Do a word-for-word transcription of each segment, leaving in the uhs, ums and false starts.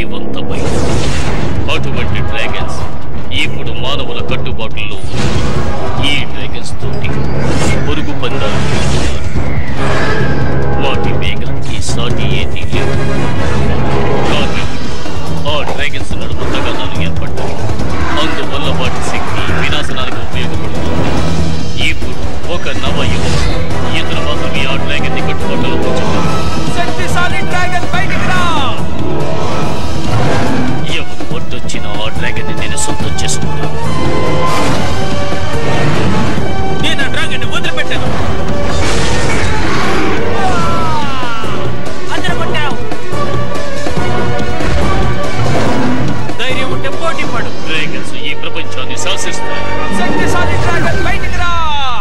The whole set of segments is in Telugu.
శక్తివంతమైన అటువంటి డ్రాగన్స్ ఇప్పుడు మానవుల కట్టుబాటులో ఈ డ్రాగన్స్ తోటి పొరుగు పందాలు వాటి వేగానికి సాటి ఏది లేదు. కానీ ఆ డ్రాగన్స్ నడుము తగాదాలు ఏర్పడ్డాయి. అందువల్ల వాటి శక్తి వినాశనానికి ఉపయోగపడుతుంది. ఇప్పుడు ఒక నవ యువత ఇతర మాత్రమే ఆ డ్రాగన్ ని కట్టుబాటులో ఉంచుతారు. శక్తిశాలి డ్రాగన్ బయటికి రా! ఎవరు ఒడ్డొచ్చిన ఆ డ్రాగన్ ని నేను సొంతం చేసుకుంటాను. నేను ఆ డ్రాగన్ ని వదిలిపెట్టాను. అందరూ కొట్టావు. ధైర్యం ఉంటే పోటీ పడు. డ్రాగన్స్ ఈ ప్రపంచాన్ని శాసిస్తాయి. శక్తిశాలి డ్రాగన్ బయటికి రా!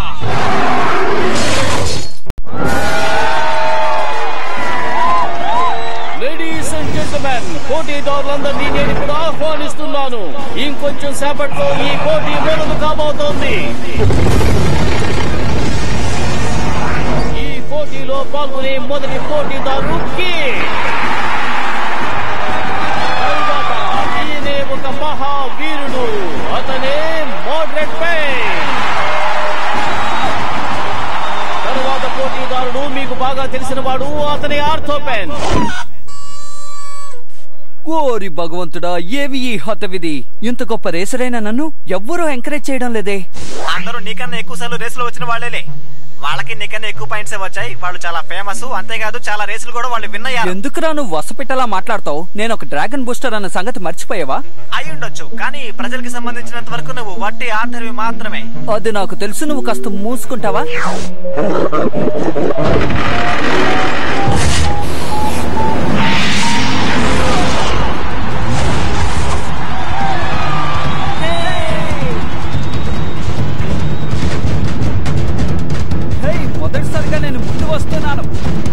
లేడీస్ అండ్ జెంట్మెన్, పోటీదారులందరినీ నేను ఇప్పుడు ఆహ్వానిస్తున్నాను. ఇంకొంచెం సేపట్లో ఈ పోటీ మొదలు కాబోతోంది. ఈ పోటీలో పాల్గొనే మొదటి పోటీదారు తరువాత ఈయనే ఒక మహావీరుడు. అతనే మోడరేట్ పెయిన్. తరువాత పోటీదారుడు మీకు బాగా తెలిసిన వాడు, అతని ఆర్థోపెన్. ఓరి భగవంతుడా, ఏవి ఈ హతవిధి! ఇంత గొప్ప రేసరైన నన్ను ఎవ్వరూ ఎంకరేజ్ చేయడం లేదే. అందరూ నీకన్నా ఎక్కువ సార్లు రేసులో వచ్చిన వాళ్ళేలే. వాళ్ళకి నీకన్నా ఎక్కువ పాయింట్స్ వచ్చాయి. వాళ్ళు చాలా ఫేమస్. అంతేకాదు చాలా రేసులు కూడా వాళ్ళు విన్ అయ్యారు. ఎందుకురా నువ్వు వసపిట్టలా మాట్లాడతావు? నేను ఒక డ్రాగన్ బూస్టర్ అన్న సంగతి మర్చిపోయావా? అయి ఉండొచ్చు, కానీ ప్రజలకి సంబంధించినంత వరకు నువ్వు వట్టి ఆర్థర్వి మాత్రమే. అది నాకు తెలుసు. నువ్వు కాస్త మూసుకుంటావా? మొదటిసారిగా నేను ముందు వస్తున్నాను.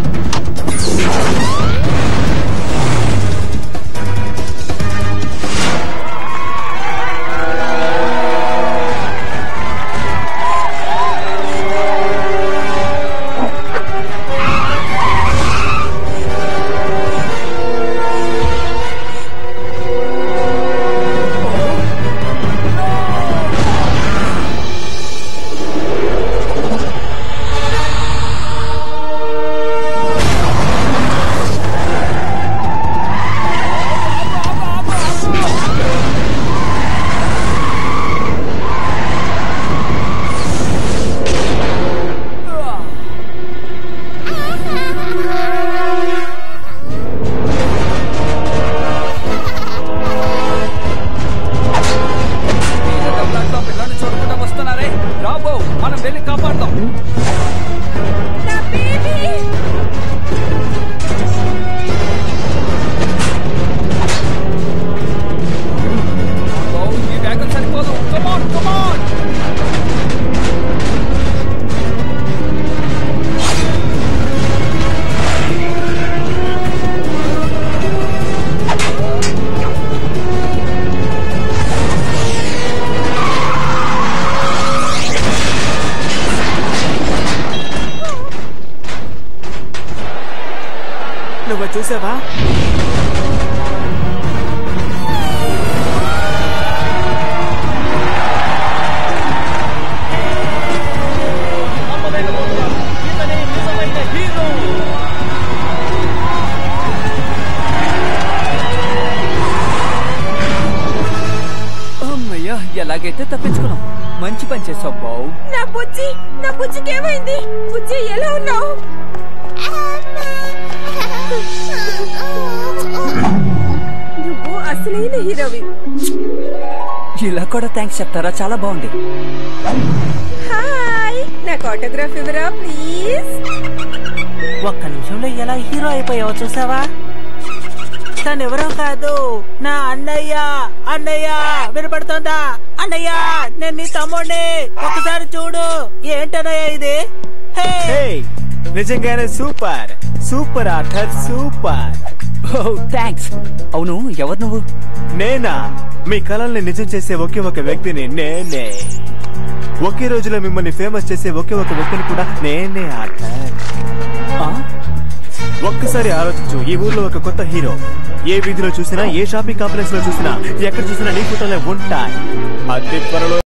నువ్వు చూసావా? అమ్మయ్యా, ఎలాగైతే తప్పించుకున్నాం. మంచి పని చేసావు బావు. నా బుజ్జి, నా బుజ్జికి ఏమైంది? బుజ్జి ఎలా ఉన్నావు? నువ్వు అసలైన హీరోవి. ఇలా కూడా థ్యాంక్స్ చెప్తారా? చాలా బాగుంది. హాయ్, నాకు ఆటోగ్రాఫ్ ఇవ్వరా ప్లీజ్? ఒక్క నిమిషంలో ఎలా హీరో అయిపోయావో చూసావా? తనెవరో కాదు, నా అన్నయ్య. అన్నయ్య వినపడుతోందా? అన్నయ్య, నేను నీ తమ్ముడిని. ఒకసారి చూడు. ఏంటన్నయ్య ఇది? నిజంగానే super super Arthur, super. Thanks. అవును, ఎవరు నువ్వు? నేనా? మీ కళల్ని నిజం చేసే ఒకే ఒక వ్యక్తిని నేనే. ఒకే రోజులో మిమ్మల్ని ఫేమస్ చేసే ఒకే ఒక వ్యక్తిని కూడా నేనే ఆర్థర్. ఒక్కసారి ఆలోచించు. ఈ ఊర్లో ఒక కొత్త హీరో ఏ వీధిలో చూసినా, ఏ షాపింగ్ కాంప్లెక్స్ లో చూసినా, ఎక్కడ చూసినా నీ ఫోటోలే ఉంటాయి. అతి త్వరలో